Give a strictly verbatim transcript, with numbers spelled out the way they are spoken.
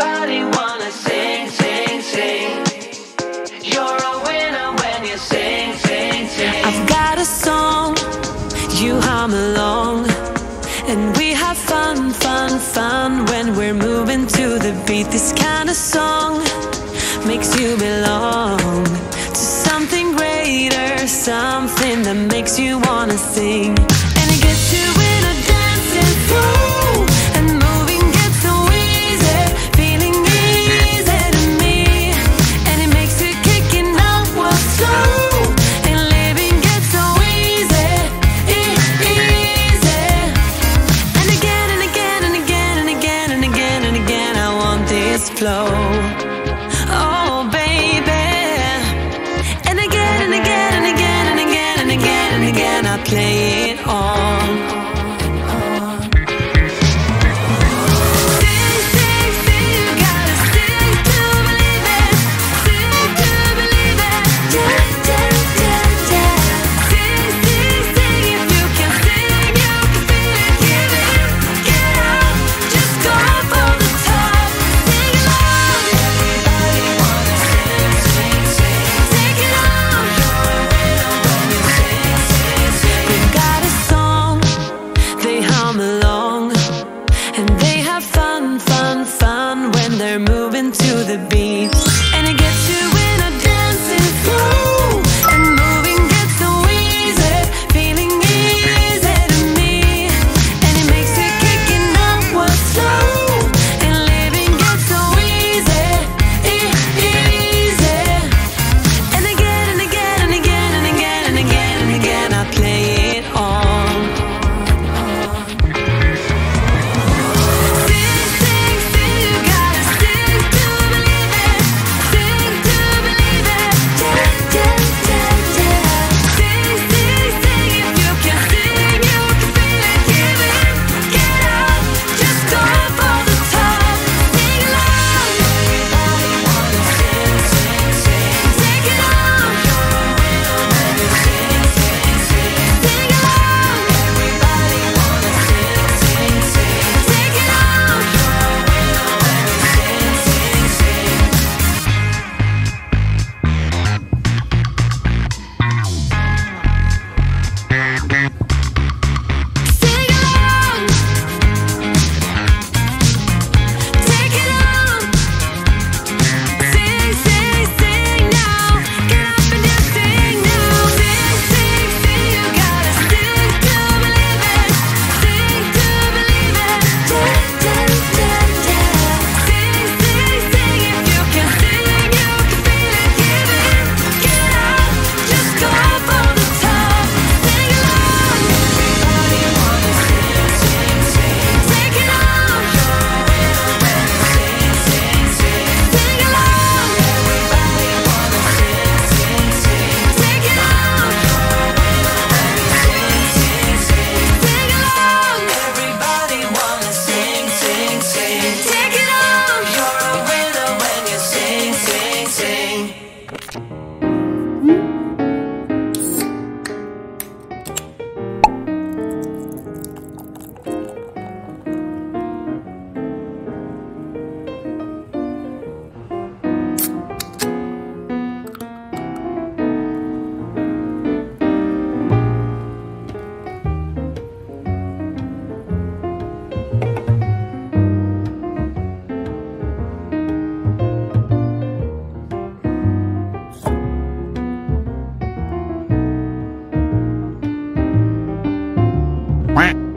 Everybody wanna sing, sing, sing. You're a winner when you sing, sing, sing. I've got a song, you hum along, and we have fun, fun, fun when we're moving to the beat. This kind of song makes you belong to something greater, something that makes you wanna sing. And it gets you in a dancing flow, and moving gets so easy, feeling easy to me. And it makes it kicking up what's slow, and living gets so easy, e- easy. And again and again and again and again and again and again, I want this flow. Oh baby. And again and again and again and again and again and again, I play it on. Sing, sing, sing, you gotta sing to believe it. Sing to believe it. Yeah, yeah, yeah, yeah. Sing, sing, sing, if you can sing, you can feel it. Give it, get up, just go for the top. Sing along. Everybody wanna sing, sing, sing. Take it on. You're a winner when you sing, sing, sing. They've got a song, they hum along, and they have fun, fun, fun when they're moving to the beat. And it gets you in a dancing flow, and moving gets so easy, feeling easy to me. And it makes it kicking up what's slow, and living gets so easy, e- easy. And again and again and again and again and again and again, I play it on. Sing, sing, sing, you gotta sing to believe it. Sing to believe it. Yeah, yeah, yeah, yeah. Sing, sing, sing, if you can sing, you can feel it. Give it, get up, just go for the top. Sing along. Everybody wanna sing, sing, sing. Take it on. You're a winner when you sing, sing, sing. Sing along. Everybody wanna sing, sing, sing. Take it on. You're a winner when you sing, sing, sing. Sing along. Take it on. Sing, sing, sing now. Get up and just sing now. Sing, sing, sing. You gotta sing to believe it. Sing to believe it. Yeah, yeah, yeah, yeah. Sing, sing, sing. If you can sing, you can feel it. Give it, get up, just go for the top. Sing along. Everybody wanna sing, sing, sing. Take it on. You're a winner when you sing, sing, sing. Sing along. Everybody wanna sing, sing, sing. Take it on. You're a winner when you sing, sing, sing. Sing along. Everybody wanna sing, sing, sing. Take it on. You're a winner when you sing, sing, sing. Quack.